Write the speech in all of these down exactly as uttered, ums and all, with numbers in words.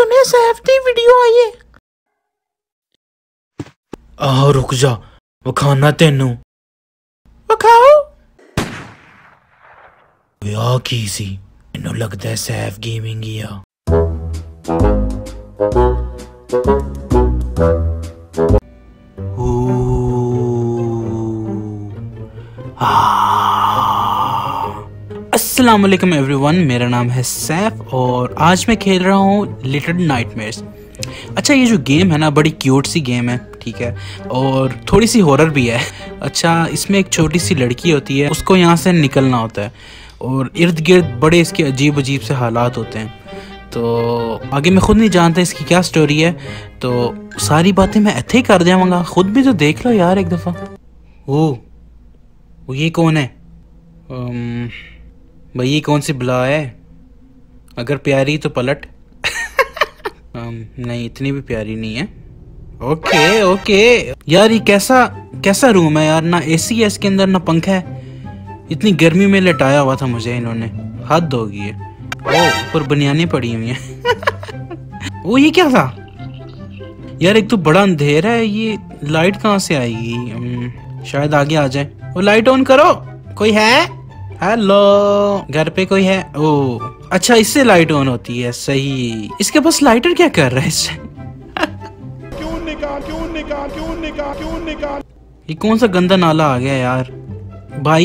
सोने safety video आई है। आह रुक जा, वो खाना तेनू वो खाओ। आ की सी, मैनू लगता है सैफ गेमिंग ही आ। अस्सलाम वालेकुम एवरीवन, मेरा नाम है सैफ और आज मैं खेल रहा हूँ लिटिल नाइटमेयर्स। अच्छा, ये जो गेम है ना बड़ी क्यूट सी गेम है, ठीक है, और थोड़ी सी हॉरर भी है। अच्छा, इसमें एक छोटी सी लड़की होती है, उसको यहाँ से निकलना होता है और इर्द गिर्द बड़े इसके अजीब अजीब से हालात होते हैं। तो आगे मैं खुद नहीं जानता इसकी क्या स्टोरी है, तो सारी बातें मैं ऐसे ही कर जाऊँगा। खुद भी तो देख लो यार एक दफ़ा। ओ, वो ये कौन है? um, भाई ये कौन सी बला है? अगर प्यारी तो पलट। um, नहीं, इतनी भी प्यारी नहीं है। ओके ओके यार, ये कैसा कैसा रूम है यार, ना एसी है इसके अंदर ना पंखा है। इतनी गर्मी में लेटाया हुआ था मुझे इन्होंने, हद होगी है। ओह, ऊपर बनियानें पड़ी हुई हैं। वो ये क्या था यार? एक तो बड़ा अंधेरा है, ये लाइट कहाँ से आएगी? um, शायद आगे आ जाए। वो लाइट ऑन करो, कोई है? हेलो, घर पे कोई है? ओ अच्छा, इससे लाइट ऑन होती है, सही। इसके पास लाइटर क्या कर रहा है इससे? क्यों निकाल क्यों निकाल क्यों निकाल क्यों निकाल ये कौन सा गंदा नाला आ गया यार भाई?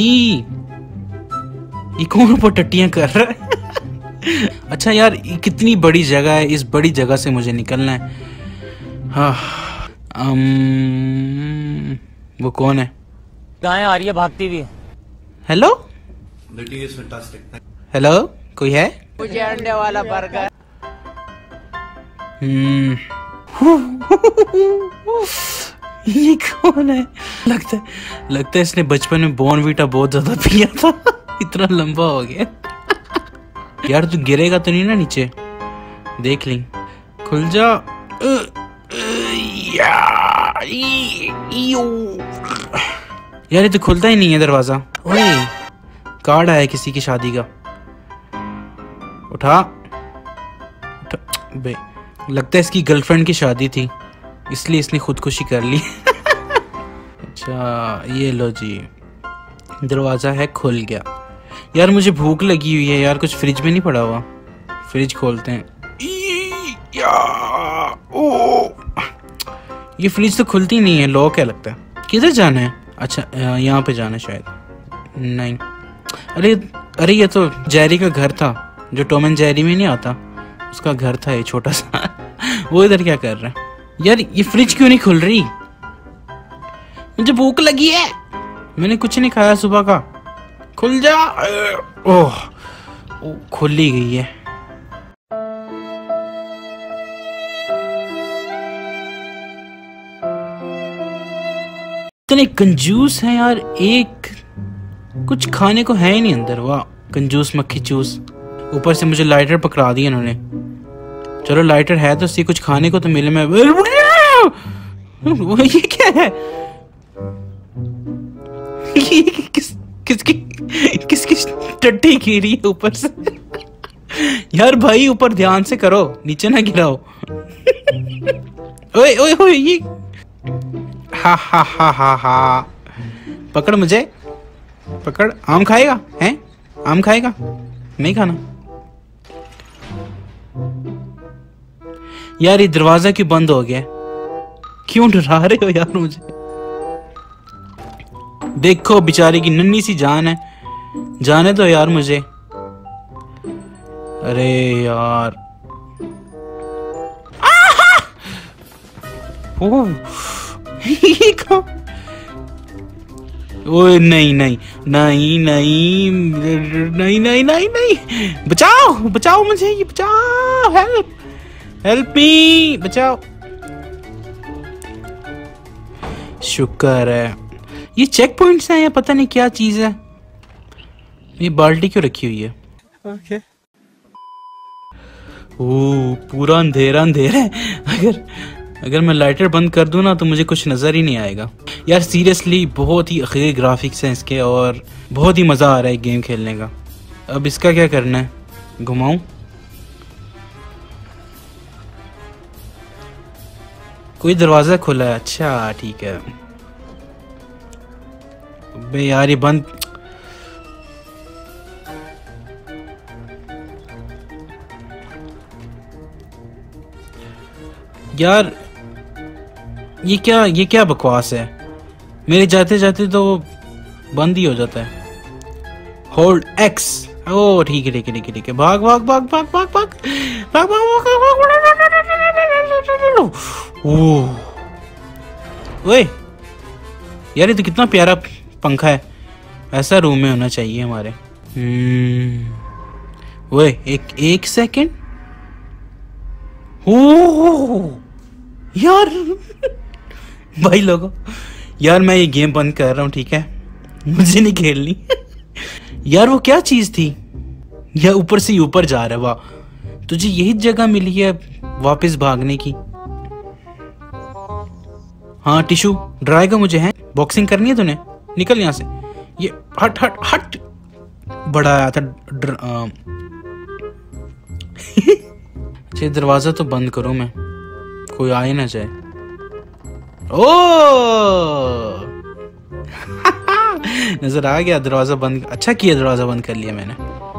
ये कौन ऊपर टट्टियां कर रहा है? अच्छा यार, कितनी बड़ी जगह है, इस बड़ी जगह से मुझे निकलना है। हाँ, अम, वो कौन है? गाय आ रही है, भागती भी है। हेलो हेलो, कोई है? मुझे अंडे वाला बर्गर। हम्म ये कौन है? लगता है लगता है इसने बचपन में बॉर्नवीटा बहुत ज्यादा पिया था। इतना लंबा हो गया। यार तू गिरेगा तो नहीं ना नीचे? देख ली, खुल जा। यार ये तो खुलता ही नहीं है दरवाजा। ओए, कार्ड आया किसी की शादी का। उठा, उठा बे, लगता है इसकी गर्लफ्रेंड की शादी थी इसलिए इसने खुदकुशी कर ली। अच्छा ये लो जी, दरवाजा है, खुल गया। यार मुझे भूख लगी हुई है यार, कुछ फ्रिज में नहीं पड़ा हुआ? फ्रिज खोलते हैं। या, ओ, ये फ्रिज तो खुलती नहीं है, लॉक है लगता है। किधर जाना है? अच्छा यहाँ पे जाना है शायद। नहीं, अरे अरे ये तो जेरी का घर था, जो टॉम एंड जेरी में नहीं आता, उसका घर था ये छोटा सा। वो इधर क्या कर रहा है यार? ये फ्रिज क्यों नहीं खुल रही? मुझे भूख लगी है, मैंने कुछ नहीं खाया सुबह का। खुल जा। ओह, ओ, खुल ही गई है। इतने कंजूस हैं यार, एक कुछ खाने को है ही नहीं अंदर। वाह, कंजूस मक्खी चूस। ऊपर से मुझे लाइटर पकड़ा दिया इन्होंने। चलो लाइटर है तो सी कुछ खाने को तो मिले। मैं वो ये क्या है? ये किस किसकी किसकी टट्टी गिरी है ऊपर से? यार भाई ऊपर ध्यान से करो, नीचे ना गिराओ। ओए ओए ओए, ये हा हा हा हा हा। पकड़ मुझे, पकड़। आम खाएगा? हैं? आम खाएगा? नहीं खाना। यार ये दरवाजा क्यों बंद हो गया? क्यों डरा रहे हो यार मुझे? देखो बेचारे की नन्ही सी जान है, जाने दो यार मुझे। अरे यार, ओह ये कौन? ओए नहीं नहीं नहीं नहीं नहीं नहीं नहीं नहीं, बचाओ बचाओ मुझे, ये बचाओ, हेल्प हेल्प मी, बचाओ। शुक्र है। ये चेक पॉइंट्स हैं या पता नहीं क्या चीज है। ये बाल्टी क्यों रखी हुई है? ओके, ओ पूरा अंधेरा अंधेरा है। अगर अगर मैं लाइटर बंद कर दूं ना तो मुझे कुछ नजर ही नहीं आएगा। यार सीरियसली बहुत ही अखीर ग्राफिक्स हैं इसके और बहुत ही मजा आ रहा है गेम खेलने का। अब इसका क्या करना है? घुमाऊं? कोई दरवाजा खुला है। अच्छा ठीक है। बे यार ये बंद। यार ये क्या ये क्या बकवास है। मेरे जाते जाते तो बंद ही हो जाता है। Hold x. ओ ठीक है ठीक है ठीक है ठीक है। भाग भाग भाग भाग भाग भाग भाग भाग। ओह ओए यार ये तो कितना प्यारा पंखा है। ऐसा रूम में होना चाहिए हमारे। हम्म ओए एक एक सेकेंड। ओह यार भाई लोगों यार मैं ये गेम बंद कर रहा हूँ ठीक है। मुझे नहीं खेलनी। यार वो क्या चीज थी। यार ऊपर से ऊपर जा रहा है। वाह तुझे यही जगह मिली है वापस भागने की। हाँ टिश्यू ड्राएगा मुझे है। बॉक्सिंग करनी है तूने। निकल यहाँ से। ये हट हट हट। बड़ा आया था ड्र... अच्छा दरवाजा तो बंद करो मैं कोई आए ना जाए। ओ नजर आ गया दरवाजा बंद। अच्छा किया दरवाजा बंद कर लिया मैंने।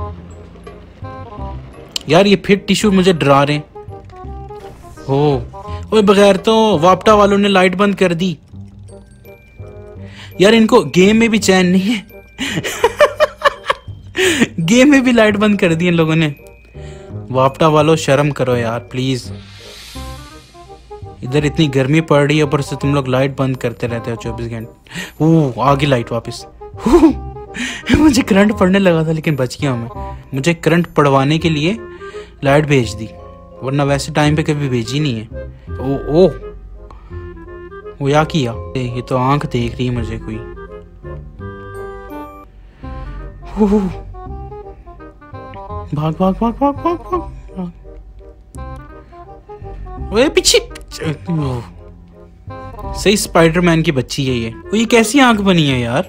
यार ये फिर टिश्यू मुझे डरा रहे। हो ओए बगैर तो वापटा वालों ने लाइट बंद कर दी। यार इनको गेम में भी चैन नहीं है। गेम में भी लाइट बंद कर दी इन लोगों ने। वापटा वालों शर्म करो यार प्लीज। इधर इतनी गर्मी पड़ रही है ऊपर से तुम लोग लाइट बंद करते रहते हो चौबीस घंटे। ओह आ गई लाइट वापस। मुझे करंट पड़ने लगा था लेकिन बच गया मैं। मुझे करंट पड़वाने के लिए लाइट भेज दी वरना वैसे टाइम पे कभी भेजी नहीं है। ओ ओ वो क्या किया। ये तो आंख देख रही है मुझे कोई। भाग भाग भाग भाग भाग भाग। ओए पीछे। सही स्पाइडरमैन की बच्ची है ये। वो ये कैसी आंख बनी है यार।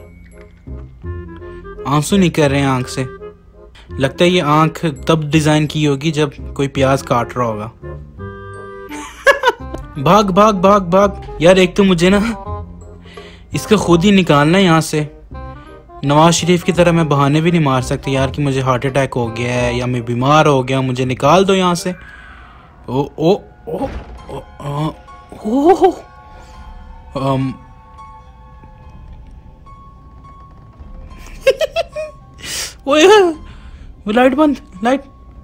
आंसू नहीं कर रहे हैं आंख से। लगता है ये आंख तब डिजाइन की होगी जब कोई प्याज काट रहा होगा। भाग भाग भाग भाग। यार एक तो मुझे ना इसका खुद ही निकालना है यहाँ से। नवाज शरीफ की तरह मैं बहाने भी नहीं मार सकती यार कि मुझे हार्ट अटैक हो गया है या मैं बीमार हो गया। मुझे निकाल दो यहाँ से। ओ ओ ओ ओ ओ um, ओए वो लाइट बंद। लाइट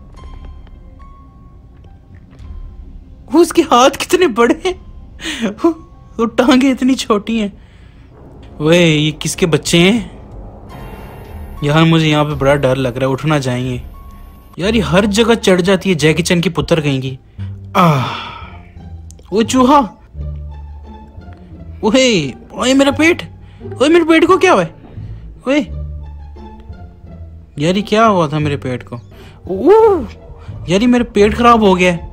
उसके हाथ कितने बड़े हैं। वो टांगे इतनी छोटी हैं। ओए ये किसके बच्चे हैं यार। मुझे यहाँ पे बड़ा डर लग रहा है। उठना जाएंगे यार। ये हर जगह चढ़ जाती है जैकी चैन की पुत्र कहेंगी। आह वो चूहा। ओए ओए मेरा पेट। ओए मेरे पेट को क्या हुआ है। ओए यार ये क्या हुआ था मेरे पेट को। ओह यार ये मेरा पेट खराब हो गया है।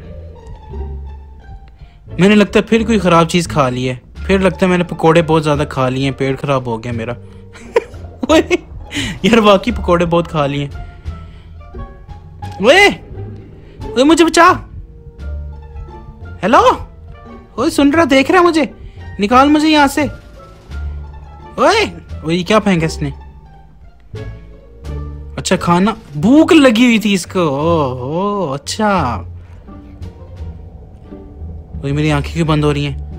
मैंने लगता है फिर कोई खराब चीज खा ली है। फिर लगता है मैंने पकोड़े बहुत ज्यादा खा लिए हैं। पेट खराब हो गया मेरा। ओए यार वाकई पकोड़े बहुत खा लिए। ओए ओए मुझे बचा। हेलो ओए सुन रहा देख रहा मुझे। निकाल मुझे यहाँ से। ओए ओए क्या फेंका इसने। अच्छा खाना भूख लगी हुई थी इसको। ओहो अच्छा। ओए मेरी आंखें क्यों बंद हो रही हैं।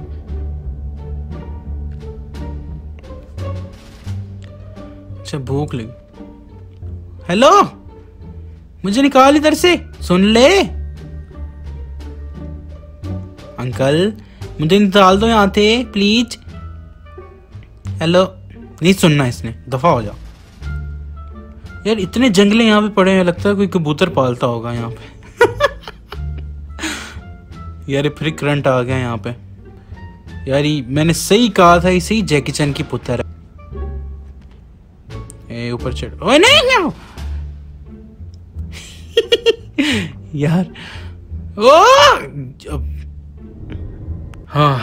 अच्छा भूख लगी। हेलो मुझे निकाल इधर से। सुन ले अंकल मुझे निकाल दो यहाँ थे प्लीज। हेलो नहीं सुनना इसने। दफा हो जाओ यार। इतने जंगले यहाँ पे पड़े हैं। लगता है कोई कबूतर पालता होगा यहाँ पे। यार फिर करंट आ गया यहाँ पे। यार मैंने सही कहा था ये सही जैकी चैन की पुत्र है। ऊपर चढ़। ओए नहीं नहीं। यार ओ हाँ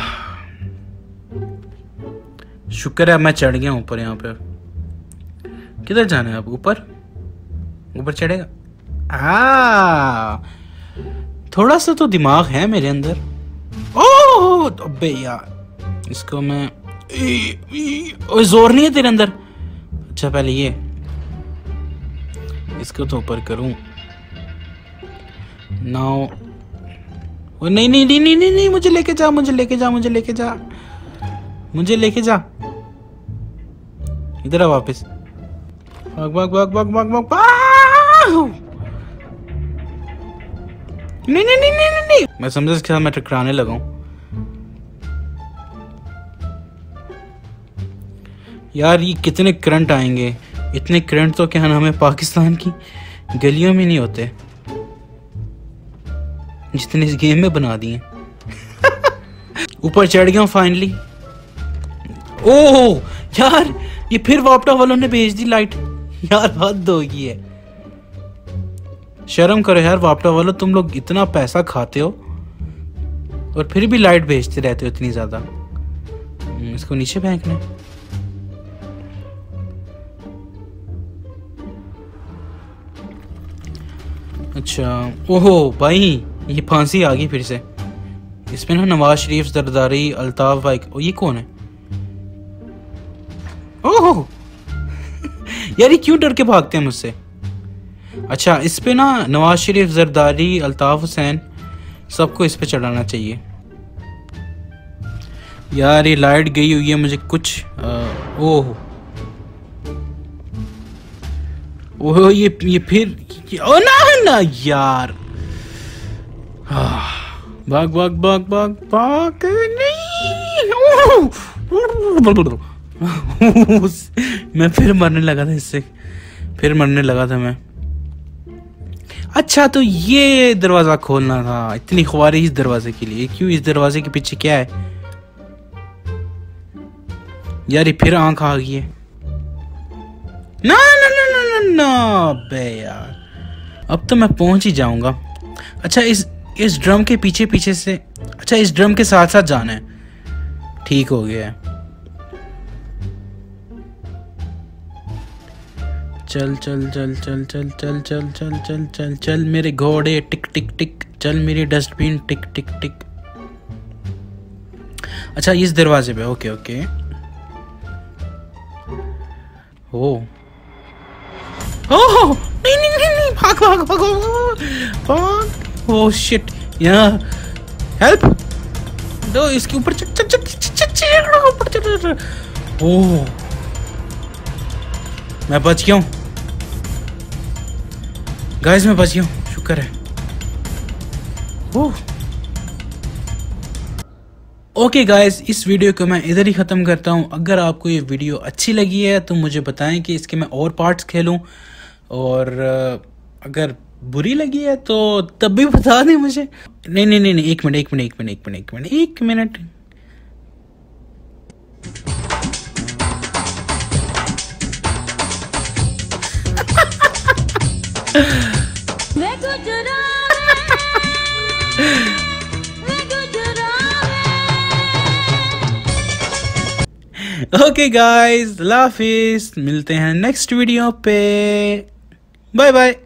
शुक्र है मैं चढ़ गया ऊपर। यहाँ पे किधर जाना है अब। ऊपर ऊपर चढ़ेगा। आ थोड़ा सा तो दिमाग है मेरे अंदर। ओ ओह अबे यार, इसको मैं ई, ई, ओ, जोर नहीं है तेरे अंदर। अच्छा पहले ये इसको तो ऊपर करूं। नाउ ओ नहीं नहीं नहीं नहीं नहीं नहीं मुझे लेके जा, मुझे लेके जा, मुझे लेके जा, मुझे लेके जा। इधर आ वापस। भाग भाग भाग भाग भाग भाग भाग। नहीं नहीं नहीं नहीं नहीं मैं समझा इसके साथ मैं टकराने लगा हूं। यार ये कितने करंट आएंगे, इतने करंट तो क्या नाम है पाकिस्तान की गलियों में नहीं होते जितने इस गेम में बना दिए। ऊपर चढ़ गया हूं फाइनली। ओह यार ये फिर वापटा वालों ने भेज दी लाइट। यार हद हो गई है, शर्म करो यार वापटा वालों, तुम लोग इतना पैसा खाते हो और फिर भी लाइट भेजते रहते हो इतनी ज्यादा। इसको नीचे फेंकना है। अच्छा ओहो भाई ये फांसी आ गई फिर से। इसमें ना नवाज शरीफ, जरदारी, अल्ताफ भाई। ओ ये कौन है? ओह यार ये क्यों डर के भागते हैं मुझसे? अच्छा इस पे ना नवाज शरीफ, जरदारी, अल्ताफ हुसैन सबको इस पे चढ़ाना चाहिए। यार ये लाइट गई हुई है मुझे कुछ। ओह ओह ये ये फिर ओ ना ना यार। भाग भाग भाग भाग भाग नहीं। मैं फिर मरने लगा था इससे, फिर मरने लगा था मैं। अच्छा तो ये दरवाजा खोलना था, इतनी ख्वारी इस दरवाजे के लिए। क्यों? इस दरवाजे के पीछे क्या है? यार ये फिर आंख आ गई है। ना ना ना ना ना ना बे यार, अब तो मैं पहुंच ही जाऊंगा। अच्छा इस इस ड्रम के पीछे पीछे से, अच्छा इस ड्रम के साथ साथ जाना है। ठीक हो गया है। चल चल चल चल चल चल चल चल चल चल चल मेरे घोड़े टिक टिक टिक, चल मेरी डस्टबिन टिक टिक टिक। अच्छा इस दरवाजे पे, ओके ओके। ओ ओह नहीं नहीं नहीं नहीं भाग भाग भाग भाग। ओह शिट, यहाँ हेल्प दो, इसके ऊपर चढ़ चढ़ चढ़ चढ़ ऊपर चढ़। ओह मैं बच गया हूँ गाइस, मैं बच गया हूँ, शुक्र है। ओह ओके गाइस, इस वीडियो को मैं इधर ही ख़त्म करता हूँ। अगर आपको ये वीडियो अच्छी लगी है तो मुझे बताएं कि इसके मैं और पार्ट्स खेलूँ, और अगर बुरी लगी है तो तब भी बता दें मुझे। नहीं नहीं नहीं नहीं एक मिनट एक मिनट एक मिनट एक मिनट एक मिनट एक मिनट ओके गाइस, अल्लाह हाफिज़, मिलते हैं नेक्स्ट वीडियो पे। Bye bye.